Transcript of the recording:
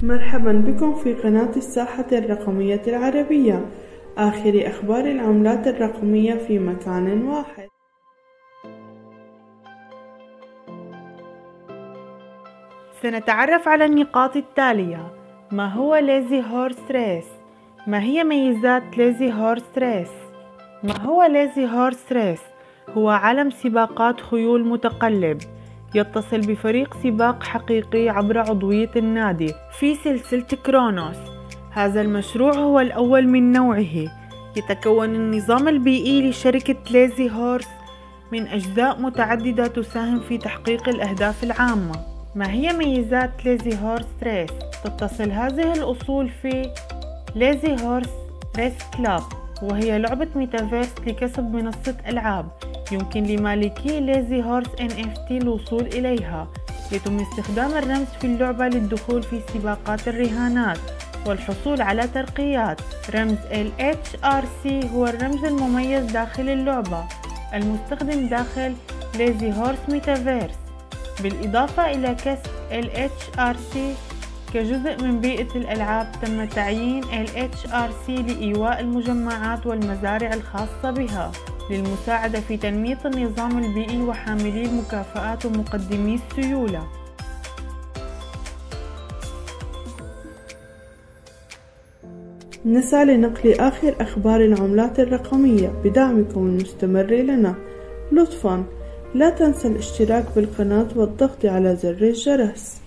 مرحبا بكم في قناة الساحة الرقمية العربية، آخر أخبار العملات الرقمية في مكان واحد. سنتعرف على النقاط التالية: ما هو ليزي هورس ريس؟ ما هي ميزات ليزي هورس ريس؟ ما هو ليزي هورس ريس؟ هو علم سباقات خيول متقلب يتصل بفريق سباق حقيقي عبر عضوية النادي في سلسلة كرونوس. هذا المشروع هو الأول من نوعه. يتكون النظام البيئي لشركة ليزي هورس من أجزاء متعددة تساهم في تحقيق الأهداف العامة. ما هي ميزات ليزي هورس ريس؟ تتصل هذه الأصول في ليزي هورس ريس كلاب، وهي لعبة ميتافيرس لكسب منصة ألعاب يمكن لمالكي ليزي هورس NFT الوصول إليها. يتم استخدام الرمز في اللعبة للدخول في سباقات الرهانات والحصول على ترقيات. رمز LHRC هو الرمز المميز داخل اللعبة المستخدم داخل ليزي هورس ميتافيرس، بالإضافة إلى كسب LHRC كجزء من بيئة الألعاب. تم تعيين LHRC لإيواء المجمعات والمزارع الخاصة بها للمساعدة في تنمية النظام البيئي وحاملي المكافآت ومقدمي السيولة. نسعى لنقل آخر أخبار العملات الرقمية بدعمكم المستمر لنا. لطفاً لا تنسى الاشتراك بالقناة والضغط على زر الجرس.